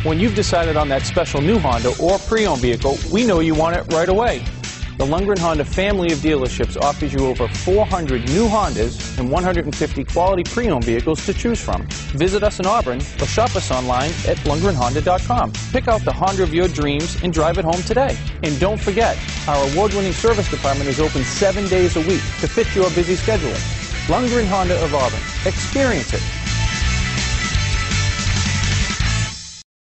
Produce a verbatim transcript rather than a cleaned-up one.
When you've decided on that special new Honda or pre-owned vehicle, we know you want it right away. The Lundgren Honda family of dealerships offers you over four hundred new Hondas and one hundred fifty quality pre-owned vehicles to choose from. Visit us in Auburn or shop us online at Lundgren Honda dot com. Pick out the Honda of your dreams and drive it home today. And don't forget, our award-winning service department is open seven days a week to fit your busy schedule. Lundgren Honda of Auburn. Experience it.